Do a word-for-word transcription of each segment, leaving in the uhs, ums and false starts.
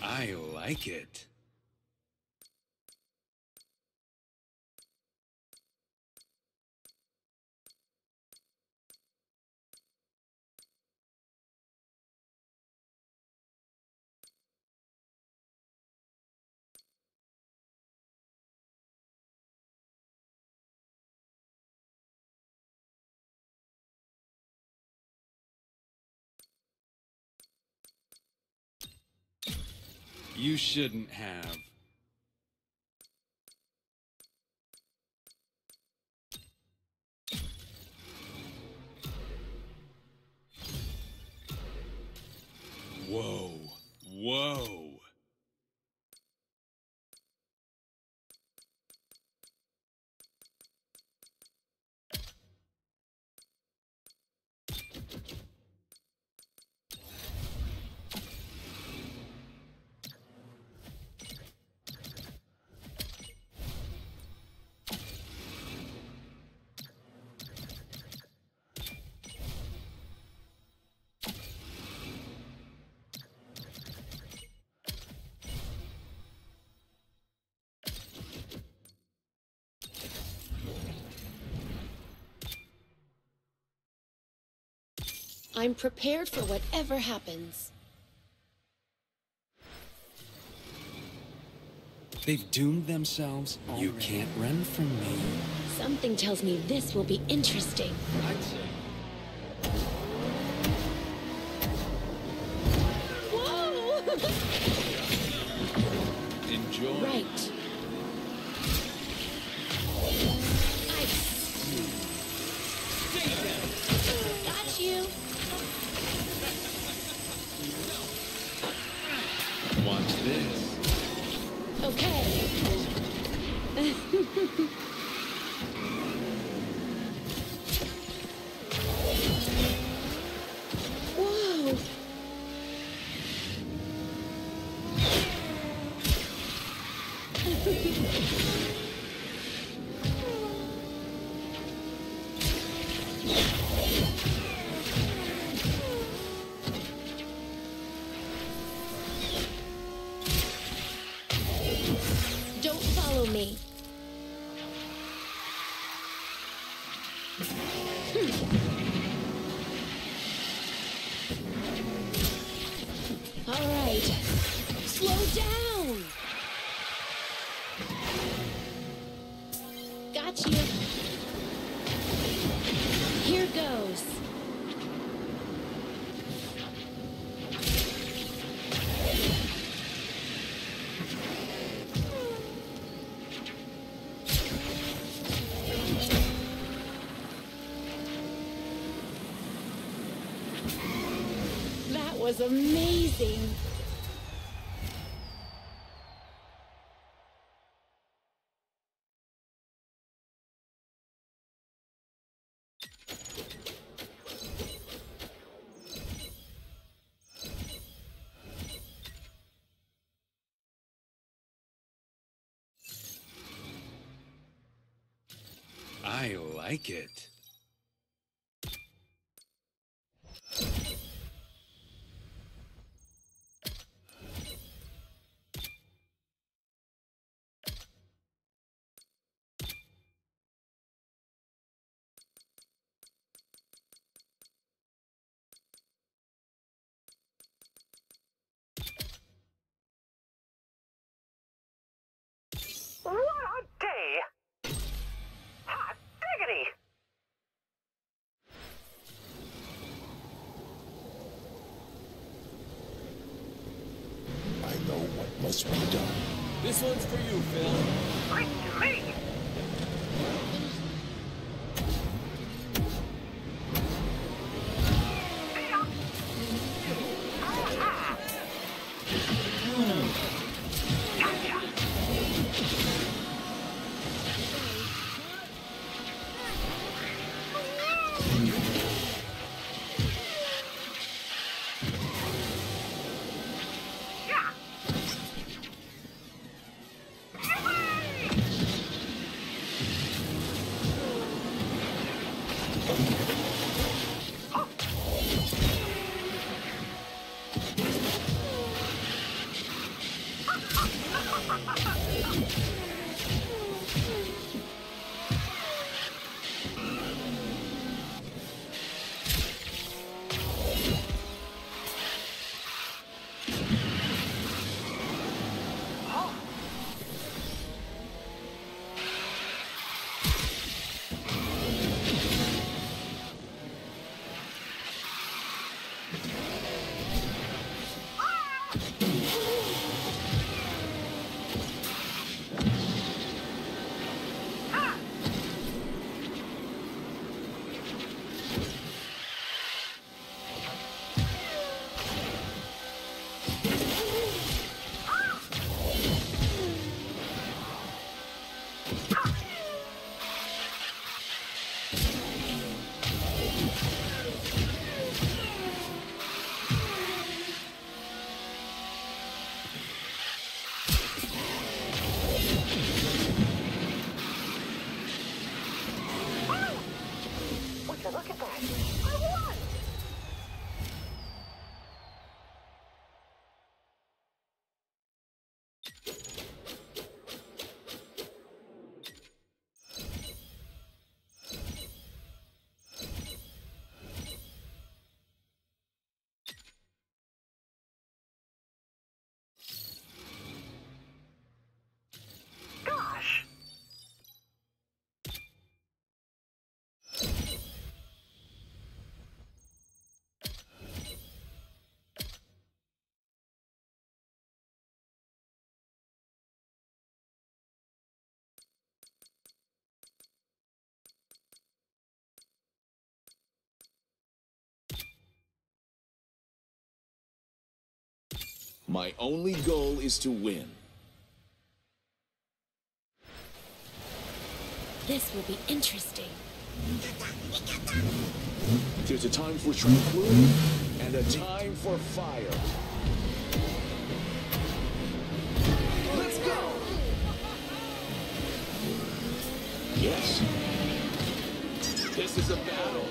I like it. You shouldn't have. Whoa. Whoa. I'm prepared for whatever happens. They've doomed themselves. You can't run from me. Something tells me this will be interesting. I'd say. Whoa! Enjoy. Right. Ice. Got you. Watch this. Okay. Whoa. Don't follow me. All right. Slow down. Got you. Here goes. That was amazing. I like it. What a day! Hot diggity! I know what must be done. This one's for you, Phil. Right to me! See ya! Ah-ha! Gotcha! Yeah! My only goal is to win. This will be interesting. There's a time for tranquility and a time for fire. Let's go! Yes. This is a battle.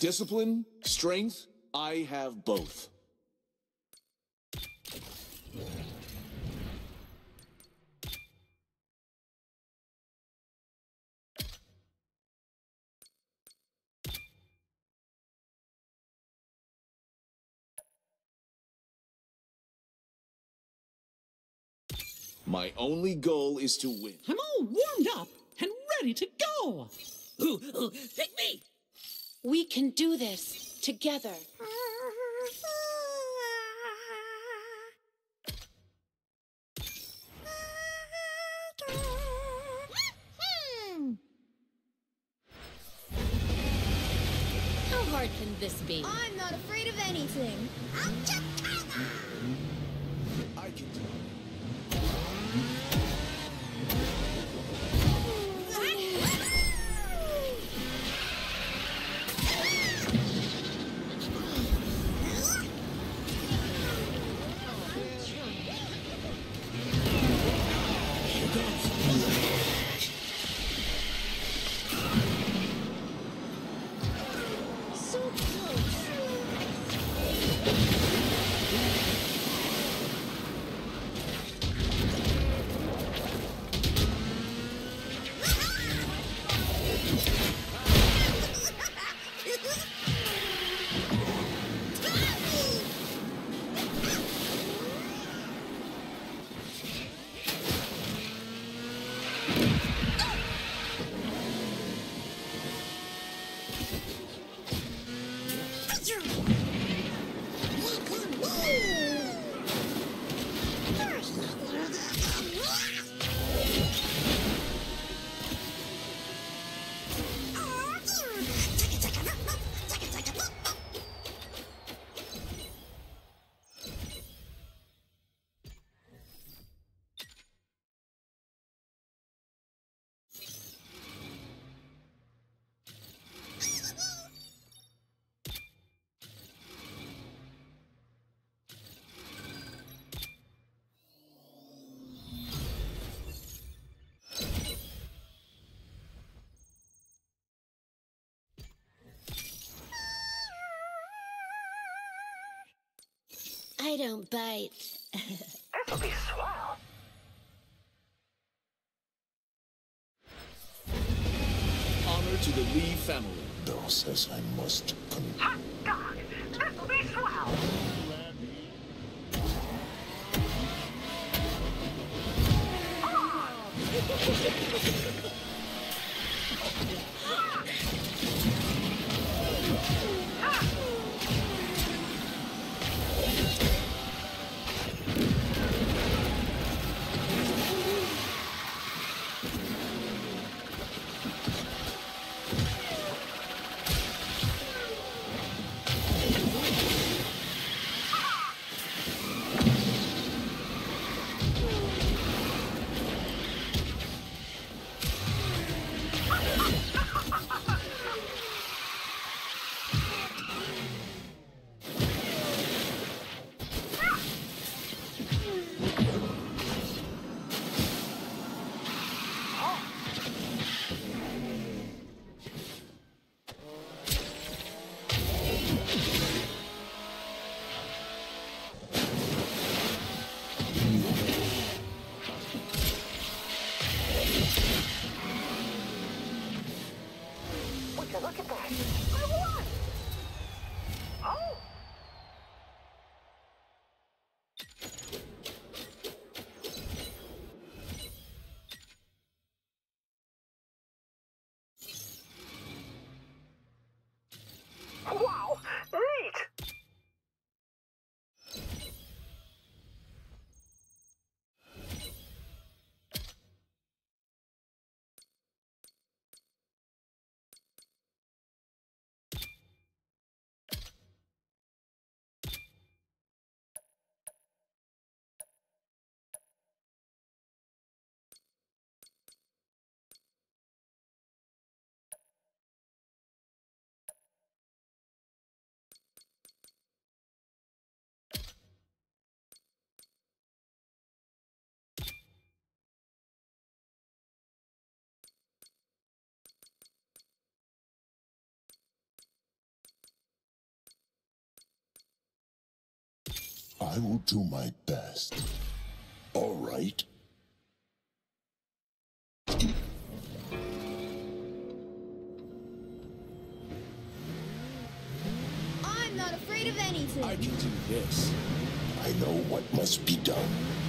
Discipline, strength, I have both. My only goal is to win. I'm all warmed up and ready to go. Ooh, ooh, pick me! We can do this together. How hard can this be? I'm not afraid of anything. I can do it. So close. I don't bite. This'll be swell. Honor to the Lee family. Thou says I must con- Hot dog! This'll be swell. Would you look at that? I won! Oh! Wow! Neat! I will do my best. All right? I'm not afraid of anything. I can do this. I know what must be done.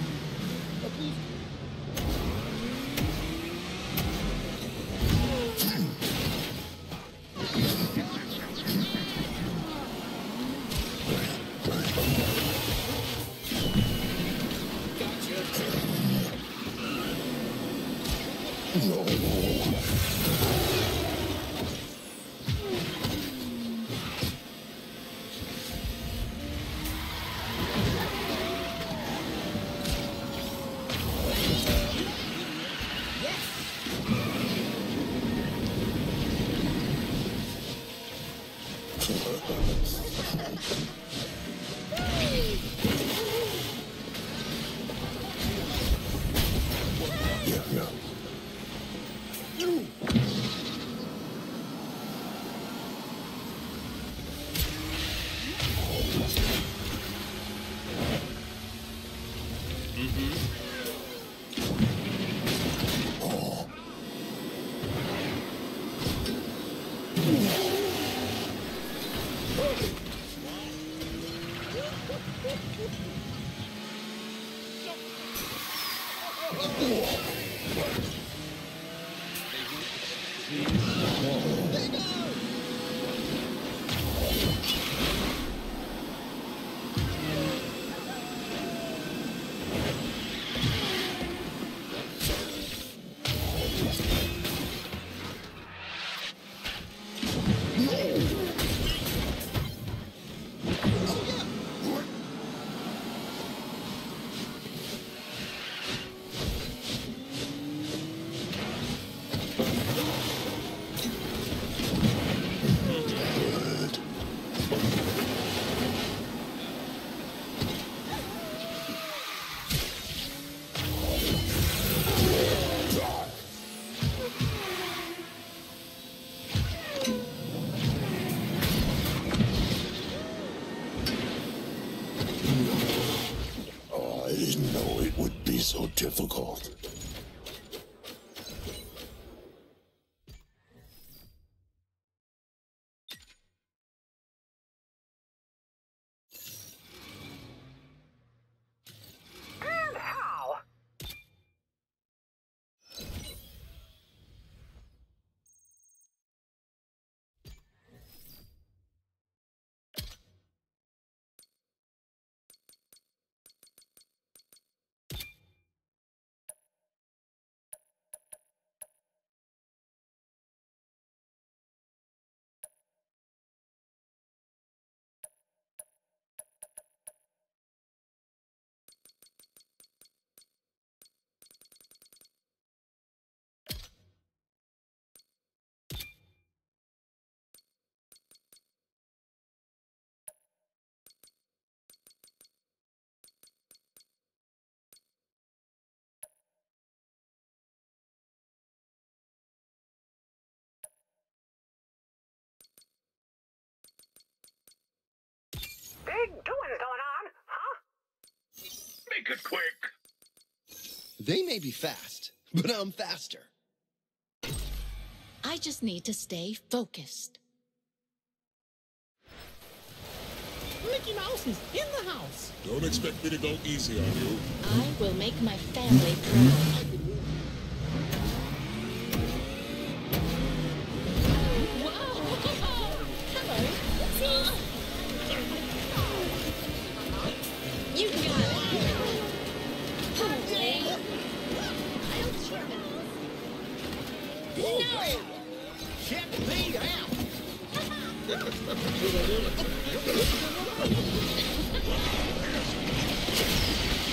Yeah, no. Oh, I didn't know it would be so difficult. And how? Big doings going on, huh? Make it quick. They may be fast, but I'm faster. I just need to stay focused. Mickey Mouse is in the house. Don't expect me to go easy on you. I will make my family proud. Whoa! Hello. You got it. No! Check me out!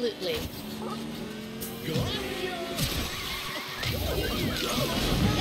Absolutely. Gotcha!